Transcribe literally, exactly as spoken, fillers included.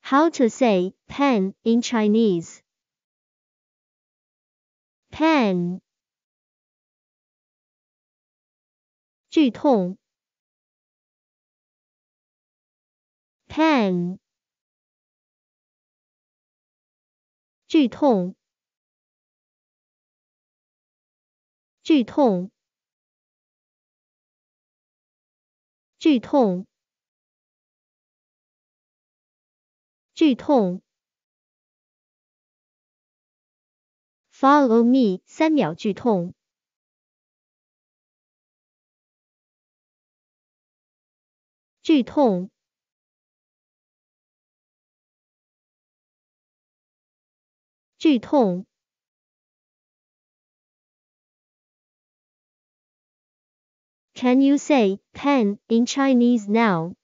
How to say pain in Chinese? Pain. 剧痛 pain. 剧痛剧痛剧痛剧痛 Follow me 三秒剧痛剧痛剧痛 Can you say pain in Chinese now?